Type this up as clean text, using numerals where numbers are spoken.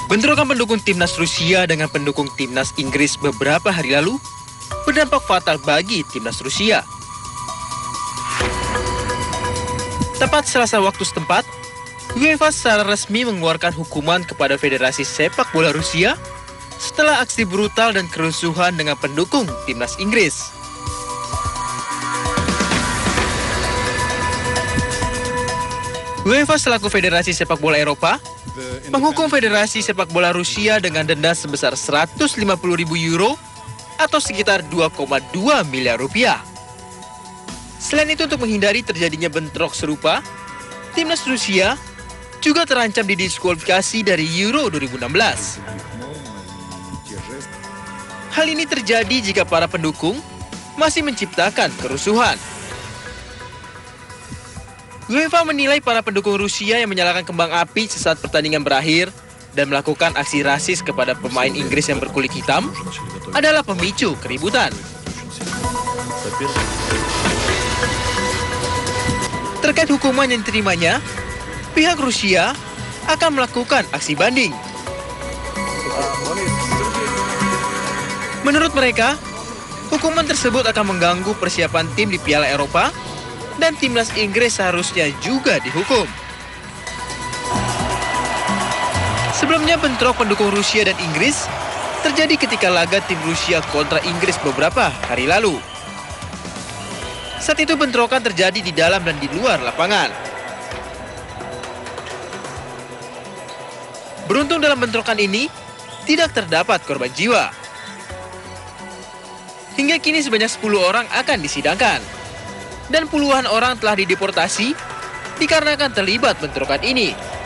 Bentrokan pendukung timnas Rusia dengan pendukung timnas Inggris beberapa hari lalu berdampak fatal bagi timnas Rusia. Tepat Selasa waktu setempat, UEFA secara resmi mengeluarkan hukuman kepada Federasi Sepak Bola Rusia setelah aksi brutal dan kerusuhan dengan pendukung timnas Inggris. UEFA selaku Federasi Sepak Bola Eropa menghukum Federasi Sepak Bola Rusia dengan denda sebesar 150.000 euro atau sekitar 2,2 miliar rupiah. Selain itu, untuk menghindari terjadinya bentrok serupa, timnas Rusia juga terancam didiskualifikasi dari Euro 2016. Hal ini terjadi jika para pendukung masih menciptakan kerusuhan. UEFA menilai para pendukung Rusia yang menyalakan kembang api sesaat pertandingan berakhir dan melakukan aksi rasis kepada pemain Inggris yang berkulit hitam adalah pemicu keributan. Terkait hukuman yang diterimanya, pihak Rusia akan melakukan aksi banding. Menurut mereka, hukuman tersebut akan mengganggu persiapan tim di Piala Eropa dan timnas Inggris seharusnya juga dihukum. Sebelumnya, bentrok pendukung Rusia dan Inggris terjadi ketika laga tim Rusia kontra Inggris beberapa hari lalu. Saat itu bentrokan terjadi di dalam dan di luar lapangan. Beruntung dalam bentrokan ini tidak terdapat korban jiwa. Hingga kini sebanyak 10 orang akan disidangkan dan puluhan orang telah dideportasi dikarenakan terlibat bentrokan ini.